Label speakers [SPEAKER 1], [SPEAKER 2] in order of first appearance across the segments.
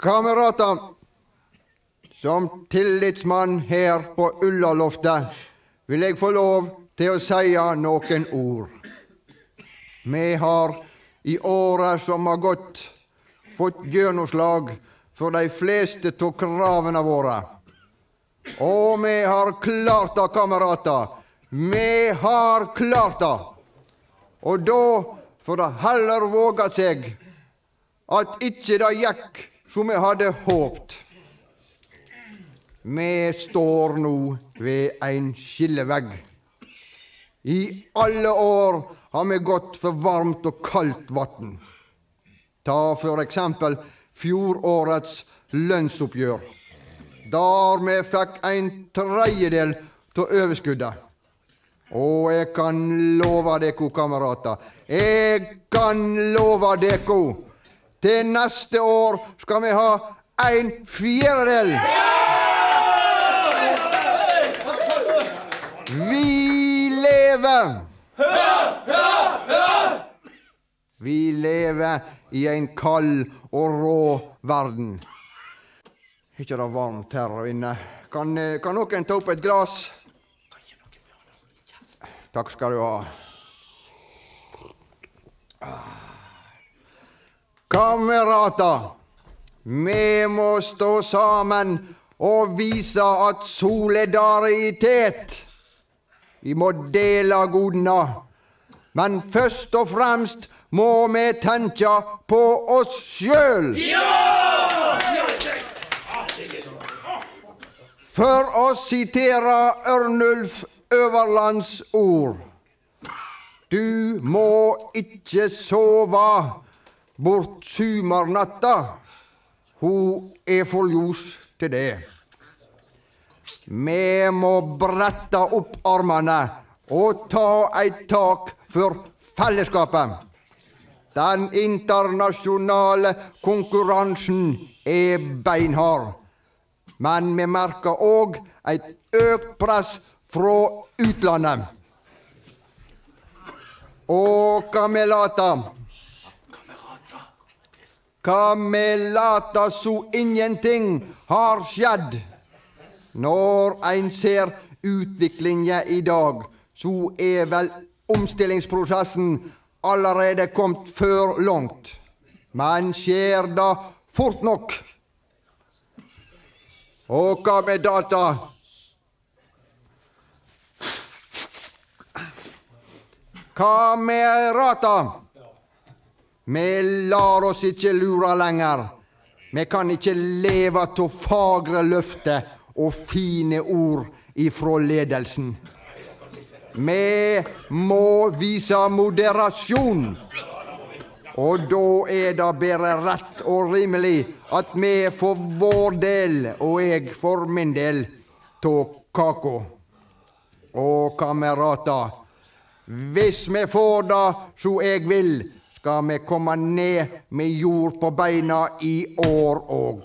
[SPEAKER 1] Kamerater, som tillitsmann her på Ullaloftet vil jeg få lov til å si noen ord. Vi har i året som har gått fått gjennomslag for de fleste av kravene våre. Og vi har klart det, kamerater. Vi har klart det. Og da får det heller våge seg at ikke det gikk som vi hadde håpt. Vi står nå ved en skillevegg. I alle år har vi gått for varmt og kaldt vann. Ta for eksempel fjorårets lønnsoppgjør, der vi fikk en tredjedel av overskuddet. Og jeg kan love dere, kamerater, jeg kan love dere, til neste år skal vi ha en fjerdedel. Vi lever! Vi lever i en kald og rå verden. Ikke det varmt her inne? Kan noen ta opp et glas? Takk skal du ha. Kamerater, vi må stå sammen og vise at solidaritet. Vi må dele godene, men først og fremst må vi tenke på oss selv. For å sitere Ørnulf Øverlands ord: du må ikke sove bort sumarnatta, hun for ljus til det. Vi må brette opp armene og ta et tak for fellesskapet. Den internasjonale konkurransen beinhard, men vi merker også et økt press fra utlandet. Og Kamelata så ingenting har skjedd. Når en ser utviklingen i dag, så vel omstillingsprosessen allerede kommet for langt. Men skjer det fort nok? Og hva med data? Kamerater, vi lar oss ikke lure lenger. Vi kan ikke leve av fagre løfter og fine ord ifra ledelsen. Vi må vise moderasjon. Og da det bare rett og rimelig at vi får vår del, og jeg for min del, av kaka. Og kamerater, hvis vi får det så jeg vil, skal vi komme ned med jord på beina i år òg.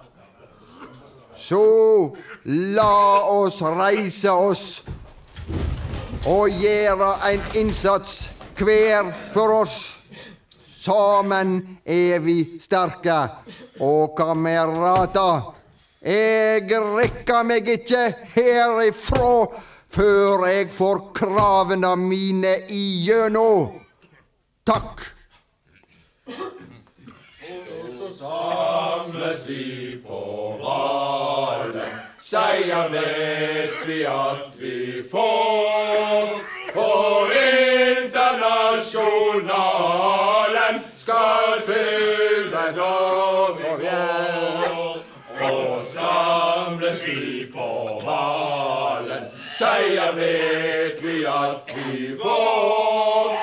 [SPEAKER 1] Så la oss reise oss og gjøre en innsats hver for oss. Sammen vi sterke. Og kamerater, jeg rekker meg ikke herifra før jeg får kravene mine igjennom. Takk.
[SPEAKER 2] Så samles vi på Valen, seier vet vi at vi får. For internasjonalen skal fylle dag og vår. Og samles vi på Valen, seier vet vi at vi får.